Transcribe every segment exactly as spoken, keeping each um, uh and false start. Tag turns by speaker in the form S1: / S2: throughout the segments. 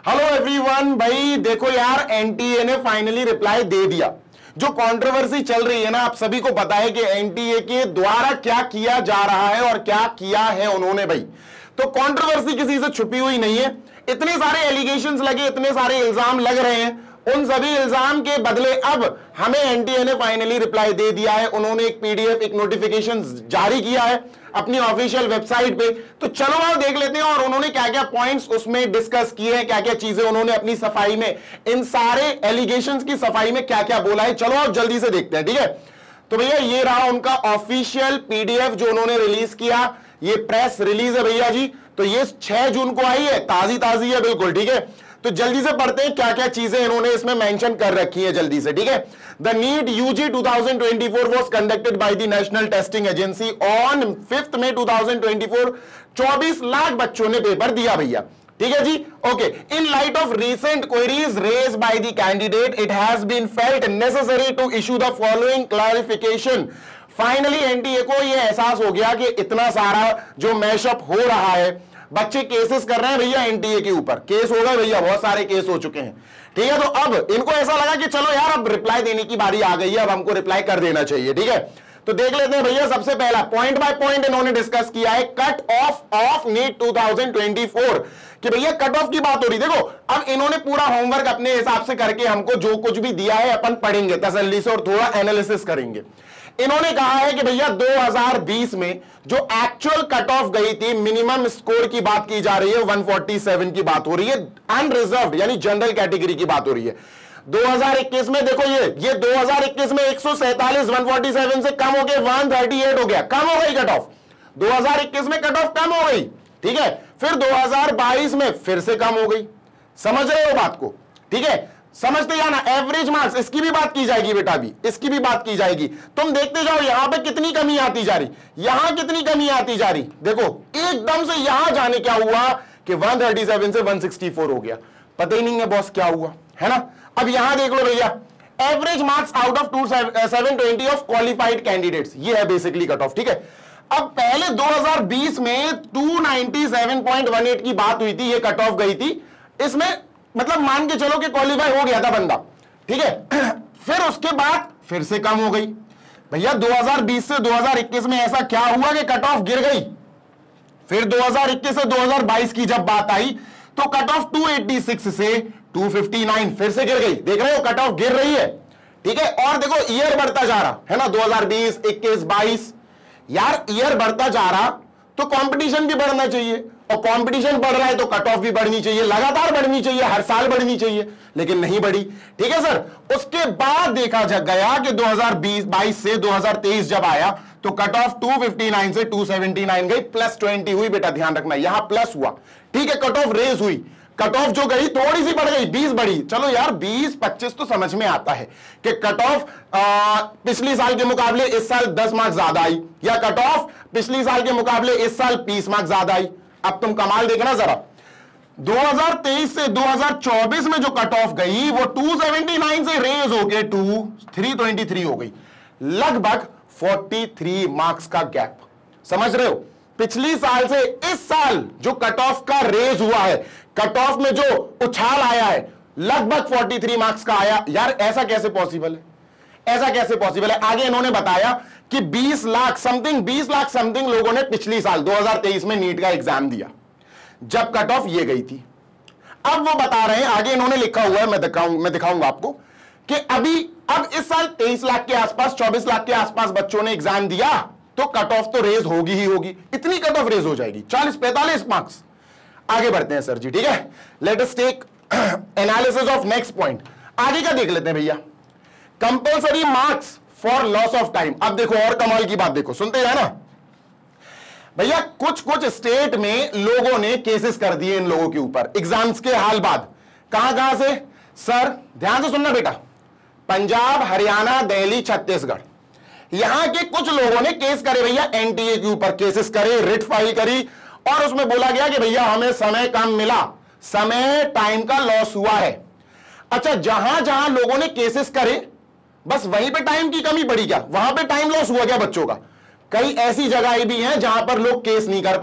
S1: Hello everyone. भाई देखो यार, एनटीए ने फाइनली रिप्लाई दे दिया। जो कंट्रोवर्सी चल रही है ना, आप सभी को पता है कि एनटीए के द्वारा क्या किया जा रहा है और क्या किया है उन्होंने। भाई तो कंट्रोवर्सी किसी से छुपी हुई नहीं है। इतने सारे एलिगेशंस लगे, इतने सारे इल्जाम लग रहे हैं, उन सभी इल्जाम के बदले अब हमें एनटीए ने फाइनली रिप्लाई दे दिया है। उन्होंने एक पीडीएफ, एक नोटिफिकेशन जारी किया है अपनी ऑफिशियल वेबसाइट पे। तो चलो आओ देख लेते हैं और उन्होंने क्या क्या पॉइंट्स उसमें डिस्कस किए हैं, क्या क्या चीजें उन्होंने अपनी सफाई में, इन सारे एलिगेशंस की सफाई में क्या क्या बोला है। चलो आप जल्दी से देखते हैं, ठीक है। तो भैया ये रहा उनका ऑफिशियल पीडीएफ जो उन्होंने रिलीज किया। ये प्रेस रिलीज है भैया जी। तो ये छह जून को आई है, ताजी ताजी है बिल्कुल, ठीक है। तो जल्दी से पढ़ते हैं क्या क्या चीजें इन्होंने इसमें मेंशन कर रखी है जल्दी से, ठीक है। The NEET UG twenty twenty four was conducted by the National Testing Agency on fifth May twenty twenty four. चौबीस लाख बच्चों ने पेपर दिया भैया, ठीक है जी। Okay, in light of recent queries raised by the candidate it has been felt necessary to issue the following clarification. Finally NTA को यह एहसास हो गया कि इतना सारा जो मैशअप हो रहा है, बच्चे केसेस कर रहे हैं भैया एनटीए के ऊपर, केस हो गए भैया, बहुत सारे केस हो चुके हैं, ठीक है। तो अब इनको ऐसा लगा कि चलो यार अब रिप्लाई देने की बारी आ गई है, अब हमको रिप्लाई कर देना चाहिए, ठीक है। तो देख लेते हैं भैया, सबसे पहला पॉइंट बाय पॉइंट इन्होंने डिस्कस किया है cut off of NEET twenty twenty four कि भैया कट ऑफ की बात हो रही। देखो अब इन्होंने पूरा होमवर्क अपने हिसाब से करके हमको जो कुछ भी दिया है अपन पढ़ेंगे तसल्ली से और थोड़ा एनालिसिस करेंगे। इन्होंने कहा है कि भैया दो हज़ार बीस में जो एक्चुअल कट ऑफ गई थी, मिनिमम स्कोर की बात की जा रही है, एक सौ सैंतालीस की बात हो रही है, अनरिजर्व्ड यानी जनरल कैटेगरी की बात हो रही है। दो हज़ार इक्कीस में देखो ये ये दो हज़ार इक्कीस में एक सौ सैंतालीस, एक सौ सैंतालीस से कम हो गया, एक सौ अड़तीस हो गया, कम हो गई कट ऑफ। दो हज़ार इक्कीस में कट ऑफ कम हो गई, ठीक है। फिर दो हज़ार बाईस में फिर से कम हो गई। समझ रहे हो बात को, ठीक है। समझते जाना। एवरेज मार्क्स, इसकी भी बात की जाएगी बेटा, भी इसकी भी बात की जाएगी। तुम देखते जाओ यहां पे कितनी कमी आती जा रही, यहां कितनी कमी आती जा रही। देखो एकदम से यहां जाने क्या हुआ कि एक सौ सैंतीस से एक सौ चौंसठ हो गया, पता ही नहीं है बॉस क्या हुआ, है ना। अब यहां देख लो भैया, average marks out of two seven twenty of qualified candidates, ये है बेसिकली कट ऑफ, ठीक है। अब पहले दो हज़ार बीस में दो सौ सत्तानवे पॉइंट एक आठ की बात हुई थी, ये कट ऑफ गई थी। इसमें मतलब मान के चलो कि क्वालिफाई हो गया था बंदा, ठीक है। फिर उसके बाद फिर से कम हो गई भैया। दो हज़ार बीस से दो हज़ार इक्कीस में ऐसा क्या हुआ कि कट ऑफ गिर गई। फिर दो हज़ार इक्कीस से दो हज़ार बाईस की जब बात आई तो कट ऑफ दो सौ छियासी से दो सौ उनसठ फिर से गिर गई। देख रहे हो कट ऑफ गिर रही है, ठीक है। और देखो ईयर बढ़ता जा रहा है ना, दो हज़ार बीस, इक्कीस, बाईस, यार ईयर बढ़ता जा रहा तो कंपटीशन भी बढ़ना चाहिए, और कंपटीशन बढ़ रहा है तो कट ऑफ भी बढ़नी चाहिए, लगातार बढ़नी चाहिए, हर साल बढ़नी चाहिए, लेकिन नहीं बढ़ी, ठीक है सर। उसके बाद देखा जा गया कि दो हज़ार बीस बाईस से दो हज़ार तेईस जब आया तो कट ऑफ दो सौ उनसठ से दो सौ उन्यासी गई, प्लस बीस हुई बेटा, ध्यान रखना यहां प्लस हुआ, ठीक है। कट ऑफ रेज हुई, कट ऑफ जो गई थोड़ी सी बढ़ गई, बीस बढ़ी। चलो यार बीस पच्चीस तो समझ में आता है कि कट ऑफ पिछली साल के मुकाबले इस साल दस मार्क्स ज्यादा आई, या कट ऑफ पिछली साल के मुकाबले इस साल बीस मार्क्स ज्यादा आई। अब तुम कमाल देखना जरा, दो हज़ार तेईस से दो हज़ार चौबीस में जो कट ऑफ गई वो दो सौ उन्यासी से रेज होके तीन सौ तेईस हो गई, लगभग तैंतालीस मार्क्स का गैप। समझ रहे हो, पिछली साल से इस साल जो कट ऑफ का रेज हुआ है, कट ऑफ में जो उछाल आया है लगभग तैंतालीस मार्क्स का आया। यार ऐसा कैसे पॉसिबल है, ऐसा कैसे पॉसिबल है। आगे इन्होंने बताया कि बीस लाख समथिंग बीस लाख समथिंग लोगों ने पिछली साल दो हज़ार तेईस में नीट का एग्जाम दिया जब कट ऑफ ये गई थी। अब वो बता रहे हैं, आगे इन्होंने लिखा हुआ है, मैं दिखाऊं मैं दिखाऊंगा आपको कि अभी अब इस साल तेईस लाख के आसपास, चौबीस लाख के आसपास बच्चों ने एग्जाम दिया तो कट ऑफ तो रेज होगी ही होगी। इतनी कट ऑफ रेज हो जाएगी, चालीस पैंतालीस मार्क्स। आगे बढ़ते हैं सर जी, ठीक है। Let us take analysis of next point. आगे का देख लेते हैं भैया, compulsory marks for loss of time. अब देखो और कमाल की बात, देखो सुनते हैं ना भैया, कुछ कुछ स्टेट में लोगों ने केसेस कर दिए इन लोगों के ऊपर एग्जाम्स के हाल बाद। कहां कहां से सर, ध्यान से सुनना बेटा, पंजाब, हरियाणा, दिल्ली, छत्तीसगढ़, यहां के कुछ लोगों ने केस करे भैया, एनटीए के ऊपर केसेस करे, रिट फाइल करी, और उसमें बोला गया कि भैया हमें समय कम मिला, समय टाइम का लॉस हुआ है। अच्छा, जहां जहां लोगों ने केसेस करे बस वहीं पे टाइम की कमी पड़ी क्या, वहां पे टाइम लॉस हुआ क्या बच्चों का। कई ऐसी जगहें भी हैं जहां पर लोग केस नहीं कर पाए,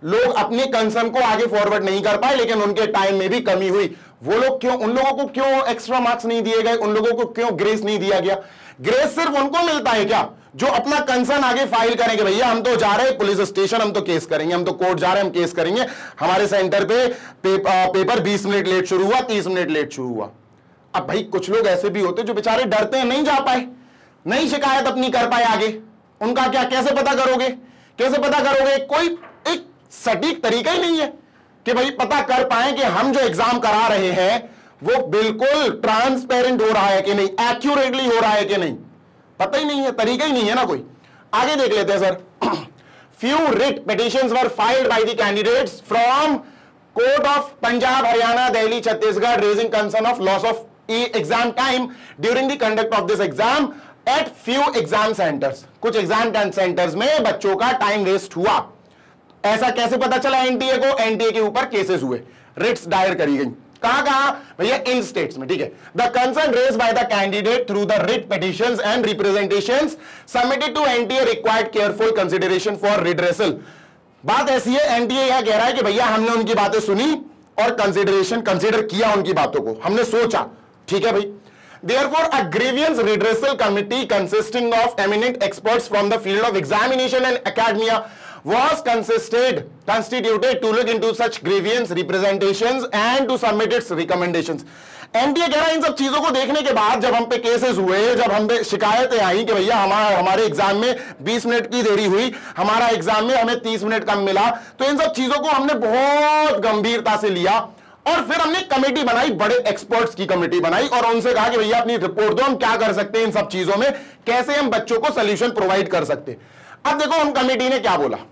S1: लोग अपने कंसर्न को आगे फॉरवर्ड नहीं कर पाए, लेकिन उनके टाइम में भी कमी हुई। वो लोग क्यों, उन लोगों को क्यों एक्स्ट्रा मार्क्स नहीं दिए गए, उन लोगों को क्यों ग्रेस नहीं दिया गया? ग्रेस सिर्फ उनको मिलता है क्या जो अपना कंसर्न आगे फाइल करेंगे, भैया हम तो जा रहे हैं पुलिस स्टेशन, हम तो केस करेंगे, हम तो कोर्ट जा रहे हैं, हम केस करेंगे, हमारे सेंटर पे पेप, आ, पेपर बीस मिनट लेट शुरू हुआ, तीस मिनट लेट शुरू हुआ। अब भाई कुछ लोग ऐसे भी होते जो बेचारे डरते हैं, नहीं जा पाए, नहीं शिकायत अपनी कर पाए आगे, उनका क्या, कैसे पता करोगे, कैसे पता करोगे? कोई एक सटीक तरीका ही नहीं है कि भाई पता कर पाए कि हम जो एग्जाम करा रहे हैं वो बिल्कुल ट्रांसपेरेंट हो रहा है कि नहीं, एक्यूरेटली हो रहा है कि नहीं, पता ही नहीं है, तरीका ही नहीं है ना कोई। आगे देख लेते हैं sir. Few writ petitions were filed by the candidates from court of Punjab, Haryana, Delhi, Chhattisgarh raising concern of loss of exam time during the conduct of this exam at few exam centres. कुछ एग्जाम सेंटर्स में बच्चों का time waste हुआ। ऐसा कैसे पता चला NTA को? एनटीए के ऊपर केसेस हुए, रिट्स दायर करी गई। कहां कहां भैया? इन स्टेट्स में, ठीक है। The concern raised by the candidate through the writ petitions and representations submitted to NTA required careful consideration for redressal. बात ऐसी है, एनटीए यह कह रहा है कि भैया हमने उनकी बातें सुनी और कंसिडरेशन कंसिडर किया, उनकी बातों को हमने सोचा, ठीक है भाई। Therefore, a grievance redressal committee consisting of eminent experts from the field of examination and academia was consisted, constituted to look into such grievance representations and to submit its recommendations. NTA कह रहा है इन सब चीजों को देखने के बाद जब हम पे केसेस हुए, जब हम पे शिकायतें आई कि भैया हमारा हमारे एग्जाम में बीस मिनट की देरी हुई, हमारा एग्जाम में हमें तीस मिनट कम मिला, तो इन सब चीजों को हमने बहुत गंभीरता से लिया और फिर हमने कमेटी बनाई, बड़े एक्सपर्ट्स की कमेटी बनाई और उनसे कहा कि भैया अपनी रिपोर्ट दो, हम क्या कर सकते हैं इन सब चीजों में, कैसे हम बच्चों को सोल्यूशन प्रोवाइड कर सकते। अब देखो उन कमेटी ने क्या बोला।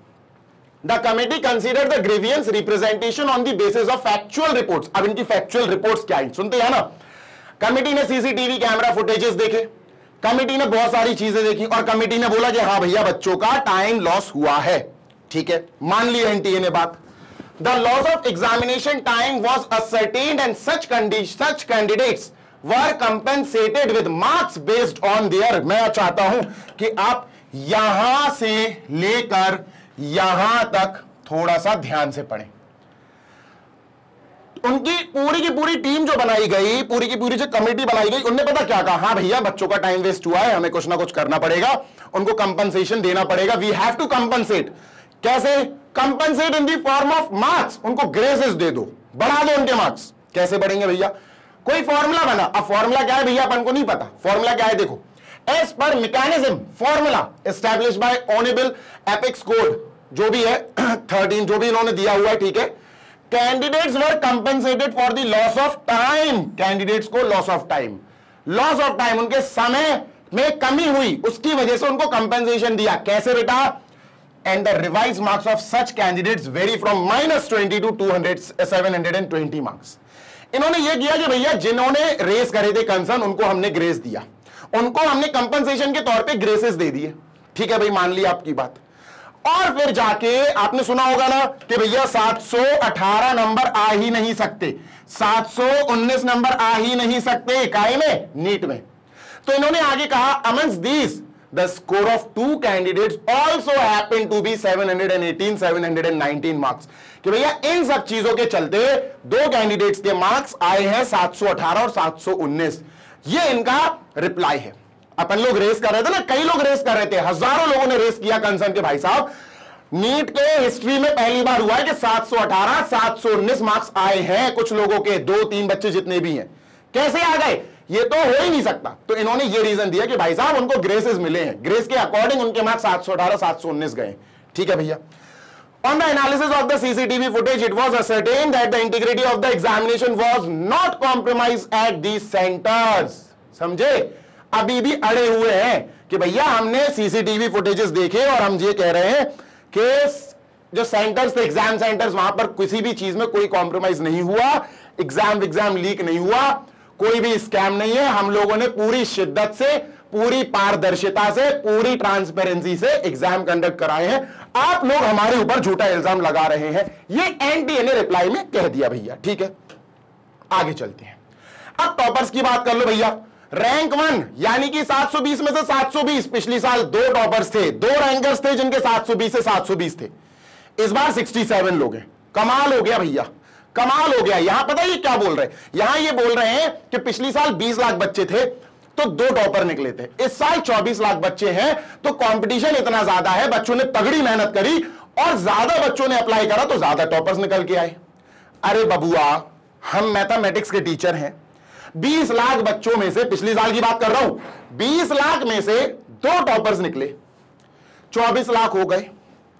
S1: The committee consider the grievance representation on the basis of factual reports. अब इनकी फैक्चुअल रिपोर्ट्स क्या है सुनते हैं ना। कमेटी ने सीसीटीवी कैमरा फुटेजेस देखे, कमेटी ने बहुत सारी चीजें देखी और कमेटी ने बोला कि हाँ भैया बच्चों का टाइम लॉस हुआ है, ठीक है, मान ली एनटीए ने बात। The loss of examination time was ascertained and such condition, such candidates were compensated with marks based on their। मैं चाहता हूं कि आप यहां से लेकर यहां तक थोड़ा सा ध्यान से पढ़ें। उनकी पूरी की पूरी टीम जो बनाई गई, पूरी की पूरी जो कमेटी बनाई गई, उनने पता क्या कहा? हाँ भैया बच्चों का टाइम वेस्ट हुआ है, हमें कुछ ना कुछ करना पड़ेगा, उनको कंपनसेशन देना पड़ेगा, वी हैव टू कंपनसेट। कैसे? Compensate in the form of marks, उनको ग्रेसेस दे दो, बढ़ा दो उनके मार्क्स। कैसे बढ़ेंगे भैया? कोई फॉर्मूला बना। अब फॉर्मूला क्या है भैया अपन को नहीं पता, फॉर्मूला क्या है देखो। As per mechanism formula establish by honourable apex court, जो भी है थर्टीन, जो भी इन्होंने दिया हुआ है, ठीक है। Candidates were compensated for the loss of time, candidates को loss of time, loss of time, उनके समय में कमी हुई, उसकी वजह से उनको कंपनसेशन दिया। कैसे बेटा? And the revised marks of such candidates vary from minus twenty to two hundred, seven hundred twenty marks. इन्होंने ये किया कि भैया जिन्होंने रेस करे थे कंसर्न, उनको हमने ग्रेस दिया, उनको हमने कंपनसेशन के तौर पे ग्रेसेस दे दिए, ठीक है भाई, मान लिया आपकी बात। और फिर जाके आपने सुना होगा ना कि भैया सात सौ अठारह नंबर आ ही नहीं सकते, सात सौ उन्नीस नंबर आ ही नहीं सकते काहे में? नीट में। तो इन्होंने आगे कहा amongst these the score of two candidates also happened to be seven hundred eighteen, seven hundred nineteen marks। कि भैया इन सब चीजों के चलते दो कैंडिडेट्स के मार्क्स आए हैं सात सौ अठारह और सात सौ उन्नीस। ये इनका रिप्लाई है। अपन लोग रेस कर रहे थे ना, कई लोग रेस कर रहे थे, हजारों लोगों ने रेस किया कंसर्न के भाई साहब, नीट के हिस्ट्री में पहली बार हुआ है कि सात सौ अठारह, सात सौ उन्नीस मार्क्स आए हैं कुछ लोगों के, दो तीन बच्चे जितने भी हैं। कैसे आ गए? ये तो हो ही नहीं सकता। तो इन्होंने ये रीजन दिया कि भाई साहब उनको ग्रेसेस मिले हैं, ग्रेस के अकॉर्डिंग उनके मार्क्स सात सौ अठारह, सात सौ उन्नीस गए, ठीक है भैया। On the analysis of the C C T V footage, it was ascertained that the integrity of the examination was not compromised at these centers। समझे? अभी भी अड़े हुए हैं कि भैया हमने सीसीटीवी फुटेजेस देखे और हम ये कह रहे हैं कि जो सेंटर्स थे, एग्जाम सेंटर्स, वहां पर किसी भी चीज में कोई कॉम्प्रोमाइज नहीं हुआ, एग्जाम एग्जाम लीक नहीं हुआ, कोई भी स्कैम नहीं है। हम लोगों ने पूरी शिद्दत से, पूरी पारदर्शिता से, पूरी ट्रांसपेरेंसी से एग्जाम कंडक्ट कराए हैं। आप लोग हमारे ऊपर झूठा इल्जाम लगा रहे हैं। ये एनटीए ने रिप्लाई में कह दिया भैया, ठीक है। आगे चलते हैं। अब टॉपर्स की बात कर लो भैया। रैंक वन यानी कि सात सौ बीस में से सात सौ बीस, पिछली साल दो टॉपर्स थे, दो रैंकर्स थे जिनके सात सौ बीस से सात सौ बीस थे। इस बार सड़सठ लोग हैं। कमाल हो गया भैया, कमाल हो गया। यहां पता है ये क्या बोल रहे हैं, यहां ये बोल रहे हैं कि पिछली साल बीस लाख बच्चे थे तो दो टॉपर निकले थे, इस साल चौबीस लाख बच्चे हैं तो कंपटीशन इतना ज्यादा है, बच्चों ने तगड़ी मेहनत करी और ज्यादा बच्चों ने अप्लाई करा तो ज्यादा टॉपर्स निकल के आए। अरे बबुआ, हम मैथमेटिक्स के टीचर हैं, बीस लाख बच्चों में से, पिछली साल की बात कर रहा हूं, बीस लाख में से दो टॉपर्स निकले, चौबीस लाख हो गए,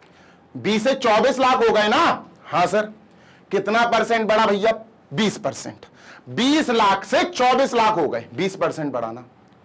S1: बीस से चौबीस लाख हो गए ना। हां सर, कितना परसेंट बढ़ा भैया? बीस परसेंट। बीस लाख से चौबीस लाख हो गए, बीस परसेंट बढ़ाना।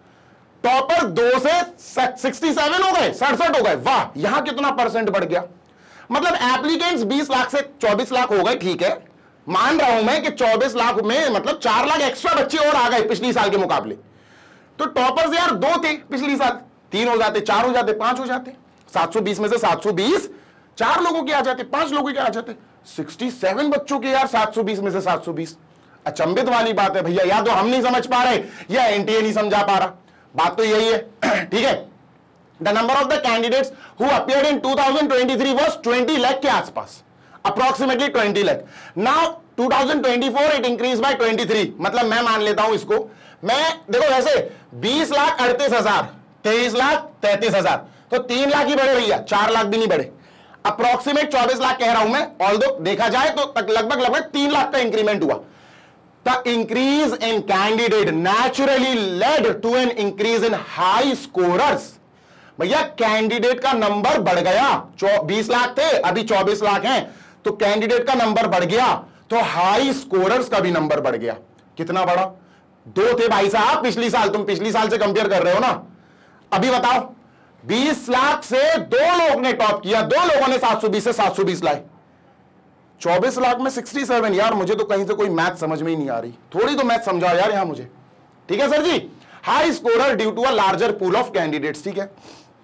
S1: टॉपर दो से सड़सठ हो गए, सड़सठ हो गए, वाह, यहां कितना परसेंट बढ़ गया। मतलब एप्लीकेंट्स बीस लाख से चौबीस लाख हो गए, ठीक है, मान रहा हूं मैं कि चौबीस लाख में मतलब चार लाख एक्स्ट्रा बच्चे और आ गए पिछली साल के मुकाबले। तो टॉपर्स यार दो थे पिछली साल, तीन हो जाते, चार हो जाते, पांच हो जाते, सात सौ बीस में से सात सौ बीस चार लोगों के आ जाते, पांच लोगों के आ जाते, सड़सठ बच्चों के यार सात सौ बीस में से सात सौ बीस। अचंभित वाली बात है भैया, या तो हम नहीं समझ पा रहे या एनटीए नहीं समझा पा रहा, बात तो यही है। ठीक है, the number of the candidates who appeared in two thousand twenty three was twenty lakh के आसपास, approximately twenty lakh. Now two thousand twenty four it increase by twenty three, मतलब मैं मान लेता हूं इसको, मैं देखो वैसे बीस लाख अड़तीस हजार, तेईस लाख तैतीस हजार, तो तीन लाख ही बढ़े भैया, चार लाख भी नहीं बढ़े। अप्रोक्सीमेट चौबीस लाख कह रहा हूं मैं, ऑल्दो देखा जाए तो लगभग लगभग तीन लाख का इंक्रीमेंट हुआ। The increase in candidate naturally led to an increase in high scorers. भैया कैंडिडेट का नंबर बढ़ गया, बीस लाख थे अभी चौबीस लाख हैं, तो कैंडिडेट का नंबर बढ़ गया तो हाई स्कोरर्स का भी नंबर बढ़ गया। कितना बढ़ा? दो थे भाई साहब पिछली साल, तुम पिछली साल से कंपेयर कर रहे हो ना। अभी बताओ, बीस लाख से दो लोग ने टॉप किया, दो लोगों ने सात सौ बीस से सात सौ बीस लाए, चौबीस लाख में सड़सठ। यार मुझे तो कहीं से कोई मैथ समझ में ही नहीं आ रही, थोड़ी तो मैथ समझाओ यार यहां मुझे। ठीक है sir ji, high scorer due to a larger pool of candidates. ठीक है,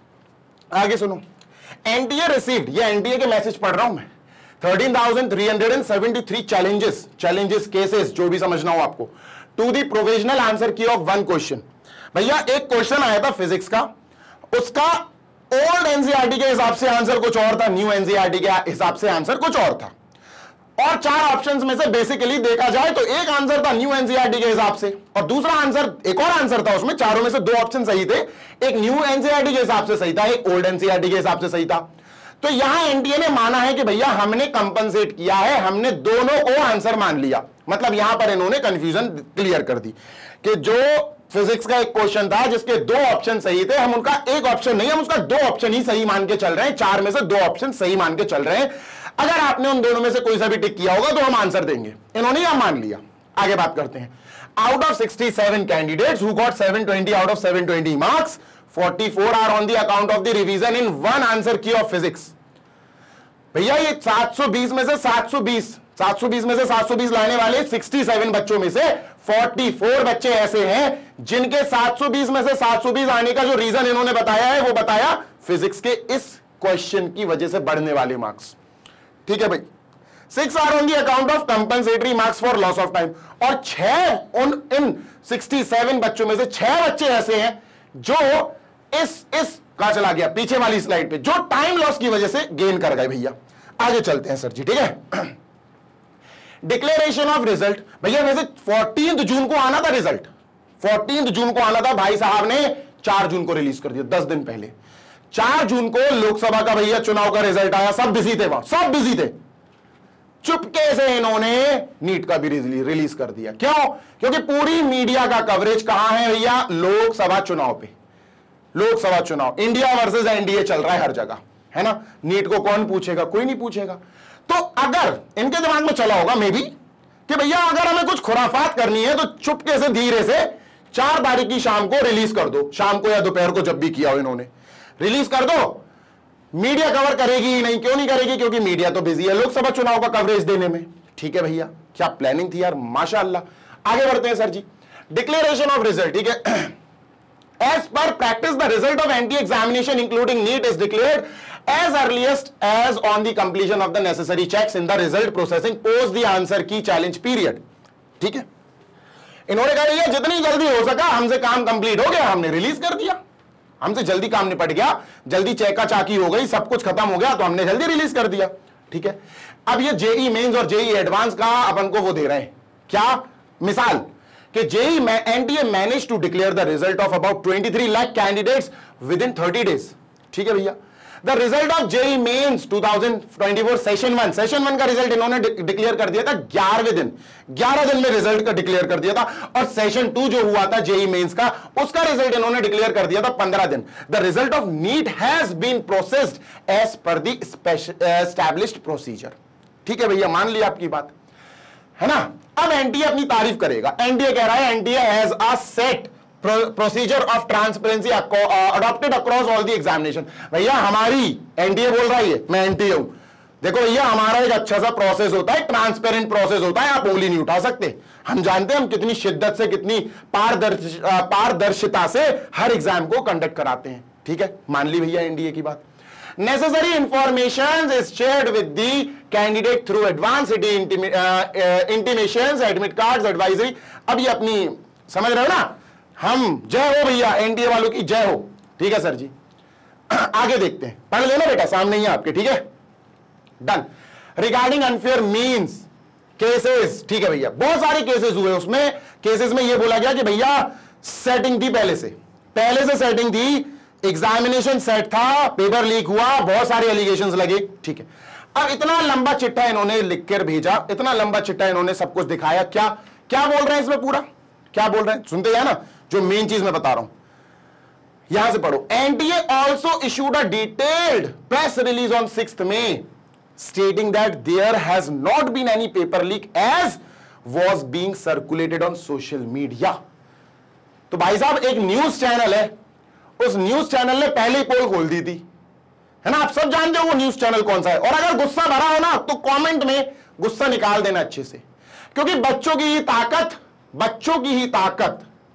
S1: आगे सुनो, एनटीए रिसीव्ड, ये एनटीए के मैसेज पढ़ रहा हूं मैं, thirteen thousand three hundred seventy three challenges, challenges cases जो भी समझना हो आपको, to the provisional answer key of one question. भैया एक क्वेश्चन आया था फिजिक्स का, उसका ओल्ड एनसीईआरटी के हिसाब से आंसर कुछ और था, न्यू एनसीईआरटी के हिसाब से आंसर कुछ और था, और चार ऑप्शंस में से बेसिकली देखा जाए तो एक आंसर था न्यू एनसीईआरटी के हिसाब से और दूसरा आंसर, एक और आंसर था उसमें, चारों में से दो ऑप्शन सही थे, एक न्यू एनसीईआरटी के हिसाब से सही था, एक ओल्ड एनसीईआरटी के हिसाब से सही था। तो यहां एनटीए ने माना है कि भैया हमने कंपनसेट किया है, हमने दोनों को आंसर मान लिया। मतलब यहां पर इन्होंने कंफ्यूजन क्लियर कर दी कि जो फिजिक्स का एक क्वेश्चन था जिसके दो ऑप्शन सही थे, हम उनका एक ऑप्शन नहीं, हम उसका दो ऑप्शन ही सही मान के चल रहे हैं, चार में से दो ऑप्शन सही मान के चल रहे हैं। अगर आपने उन दोनों में से कोई सा भी टिक किया होगा तो हम आंसर देंगे। इन्होंने यह मान लिया। आगे बात करते हैं, out of sixty seven candidates who got seven twenty out of seven twenty marks, forty four are on the account of the revision in one answer key of physics. भैया ये सात सौ बीस में से सात सौ बीस सात सौ बीस में से सात सौ बीस लाने वाले सड़सठ बच्चों में से चौवालीस बच्चे ऐसे हैं जिनके सात सौ बीस में से सात सौ बीस आने का जो रीजन इन्होंने बताया है वो बताया फिजिक्स के इस क्वेश्चन की वजह से बढ़ने वाले मार्क्स। ठीक है भाई, six are on the account of compensatory marks for loss of time, और छह उन इन सड़सठ बच्चों में से छह बच्चे ऐसे हैं जो इस इस कहां चला गया पीछे वाली स्लाइड पे, जो टाइम लॉस की वजह से गेन कर गए। भैया आगे चलते हैं सर जी। ठीक है, डिक्लेरेशन ऑफ रिजल्ट। भैया वैसे चौदह जून को आना था रिजल्ट, चौदह जून को आना था, भाई साहब ने चार जून को रिलीज कर दिया, दस दिन पहले। चार जून को लोकसभा का भैया चुनाव का रिजल्ट आया, सब बिजी थे वहां, सब बिजी थे। चुपके से इन्होंने नीट का भी रिलीज कर दिया। क्यों? क्योंकि पूरी मीडिया का कवरेज कहां है भैया? लोकसभा चुनाव पे। लोकसभा चुनाव, इंडिया वर्सेस एनडीए चल रहा है हर जगह, है ना। नीट को कौन पूछेगा? कोई नहीं पूछेगा। तो अगर इनके दिमाग में चला होगा मे बी कि भैया अगर हमें कुछ खुराफात करनी है तो चुपके से धीरे से चार तारीख की शाम को रिलीज कर दो, शाम को या दोपहर को जब भी किया हो इन्होंने, रिलीज कर दो। मीडिया कवर करेगी ही नहीं। क्यों नहीं करेगी? क्योंकि मीडिया तो बिजी है लोकसभा चुनाव का कवरेज देने में। ठीक है भैया, क्या प्लानिंग थी यार, माशाअल्लाह। आगे बढ़ते हैं sir ji. Declaration of result. ठीक है, as per practice the result of N T A examination including NEET is declared as earliest as on the completion of the necessary checks in the result processing post the answer key challenge period। ठीक है, इन्होंने कहा भैया जितनी जल्दी हो सका हमसे काम कंप्लीट हो गया, हमने रिलीज कर दिया, हमसे जल्दी काम निपट गया, जल्दी चेका चाकी हो गई, सब कुछ खत्म हो गया तो हमने जल्दी रिलीज कर दिया। ठीक है। अब ये जेई मेंस और जेई एडवांस का अपन को वो दे रहे हैं क्या मिसाल कि जेई में NTA manage to declare the result of about तेईस lakh candidates within thirty days. ठीक है भैया। The result of JEE Mains two thousand twenty four session one session one का रिजल्ट इन्होंने डिक्लेयर कर दिया था ग्यारहवें दिन, ग्यारह दिन में रिजल्ट का डिक्लेयर कर दिया था। और सेशन टू जो हुआ था जेई मेंस का, उसका रिजल्ट इन्होंने डिक्लेयर कर दिया था पंद्रह दिन। The result of NEET has been processed as per the established procedure. ठीक है भैया, मान लिया आपकी बात है ना। अब एनटीए अपनी तारीफ करेगा। एनटीए कह रहा है NTA has a set procedure of transparency adopted across all the examination. भैया हमारी एनटीए बोल रहा है, मैं एनटीए हूं, देखो भैया हमारा एक अच्छा सा प्रोसेस होता है, ट्रांसपेरेंट प्रोसेस होता है, आप उंगली नहीं उठा सकते। हम जानते हैं हम कितनी शिद्दत से, कितनी पारदर्श पारदर्शिता से हर एग्जाम को कंडक्ट कराते हैं। ठीक है, मान ली भैया एनडीए की बात। Necessary information is shared with the candidate through advance intimations, admit cards, advisory। अब ये अपनी समझ रहे हो ना, हम जय हो भैया एनडीए वालों की जय हो। ठीक है सर जी, आगे देखते हैं, पढ़ लेना बेटा, सामने ही आपके। ठीक है, done. Regarding unfair means cases, ठीक है भैया, बहुत सारे केसेस हुए। उसमें केसेस में ये बोला गया कि भैया सेटिंग थी, पहले से पहले से सेटिंग थी, एग्जामिनेशन सेट था, पेपर लीक हुआ, बहुत सारे एलिगेशंस लगे। ठीक है, अब इतना लंबा चिट्ठा इन्होंने लिख कर भेजा, इतना लंबा चिट्ठा इन्होंने सब कुछ दिखाया। क्या क्या बोल रहे हैं इसमें, पूरा क्या बोल रहे हैं सुनते हैं ना, जो मेन चीज मैं बता रहा हूं, यहां से पढ़ो। NTA also issued a detailed press release on sixth May stating that there has not been any paper leak as was being circulated on social media। तो भाई साहब एक न्यूज चैनल है, उस न्यूज चैनल ने पहले ही पोल खोल दी थी, है ना, आप सब जानते हो वो न्यूज चैनल कौन सा है। और अगर गुस्सा भरा हो ना तो कमेंट में गुस्सा निकाल देना अच्छे से, क्योंकि बच्चों की ही ताकत, बच्चों की ही ताकत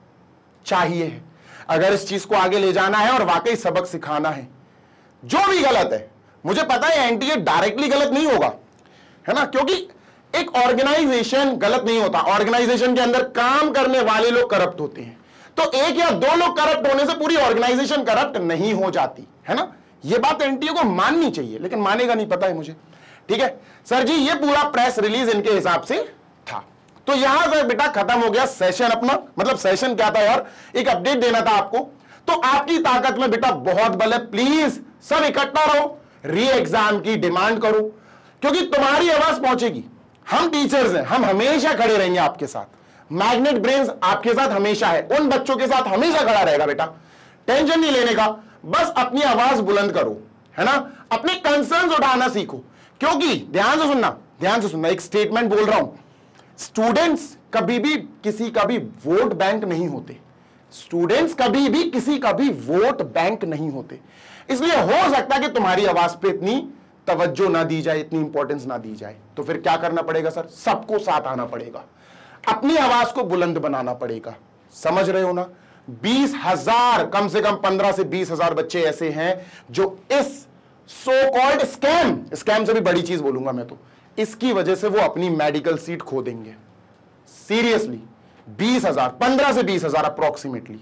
S1: चाहिए अगर इस चीज को आगे ले जाना है और वाकई सबक सिखाना है। जो भी गलत है, मुझे पता है एनटीए डायरेक्टली गलत नहीं होगा, है ना, क्योंकि एक ऑर्गेनाइजेशन गलत नहीं होता, ऑर्गेनाइजेशन के अंदर काम करने वाले लोग करप्ट होते हैं। तो एक या दो लोग करप्ट होने से पूरी ऑर्गेनाइजेशन करप्ट नहीं हो जाती, है ना। ये बात एनटीए को माननी चाहिए, लेकिन मानेगा नहीं, पता है मुझे। ठीक है सर जी, ये पूरा प्रेस रिलीज इनके हिसाब से था। तो यहां से बेटा खत्म हो गया सेशन अपना, मतलब सेशन क्या था यार, एक अपडेट देना था आपको। तो आपकी ताकत में बेटा बहुत बल है, प्लीज सब इकट्ठा रहो, री एग्जाम की डिमांड करो, क्योंकि तुम्हारी आवाज पहुंचेगी। हम टीचर्स हैं, हम हमेशा खड़े रहेंगे आपके साथ। मैग्नेट ब्रेन्स आपके साथ हमेशा है, उन बच्चों के साथ हमेशा खड़ा रहेगा बेटा, टेंशन नहीं लेने का, बस अपनी आवाज बुलंद करो, है ना, अपने कंसर्न्स उठाना सीखो। क्योंकि ध्यान से सुनना, ध्यान से सुनना, एक स्टेटमेंट बोल रहा हूं, स्टूडेंट्स कभी भी किसी का भी वोट बैंक नहीं होते, स्टूडेंट्स कभी भी किसी का भी वोट बैंक नहीं होते। इसलिए हो सकता है कि तुम्हारी आवाज पे इतनी तवज्जो ना दी जाए, इतनी इंपॉर्टेंस ना दी जाए, तो फिर क्या करना पड़ेगा सर, सबको साथ आना पड़ेगा, अपनी आवाज को बुलंद बनाना पड़ेगा। समझ रहे हो ना। बीस हजार, कम से कम पंद्रह से बीस हजार बच्चे ऐसे हैं जो इस सो कॉल्ड स्कैम, स्कैम से भी बड़ी चीज बोलूंगा मैं तो, इसकी वजह से वो अपनी मेडिकल सीट खो देंगे। सीरियसली बीस हजार, पंद्रह से बीस हजार अप्रोक्सीमेटली।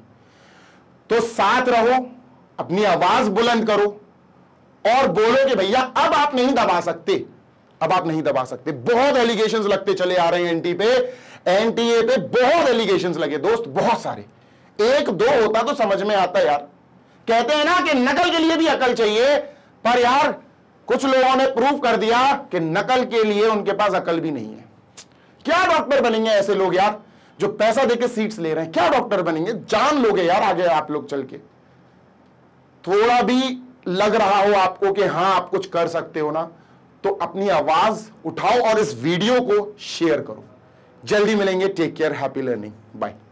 S1: तो साथ रहो, अपनी आवाज बुलंद करो और बोलो कि भैया अब आप नहीं दबा सकते, अब आप नहीं दबा सकते। बहुत एलिगेशंस लगते चले आ रहे हैं एनटी पे, एनटीए पे बहुत एलिगेशंस लगे दोस्त, बहुत सारे। एक दो होता तो समझ में आता यार। कहते हैं ना कि नकल के लिए भी अकल चाहिए, पर यार कुछ लोगों ने प्रूव कर दिया कि नकल के लिए उनके पास अकल भी नहीं है। क्या डॉक्टर बनेंगे ऐसे लोग यार, जो पैसा देके सीट्स ले रहे हैं, क्या डॉक्टर बनेंगे, जान लोगे यार आगे आप लोग चल के। थोड़ा भी लग रहा हो आपको कि हां आप कुछ कर सकते हो ना, तो अपनी आवाज उठाओ और इस वीडियो को शेयर करो। जल्दी मिलेंगे, take care, happy learning, bye.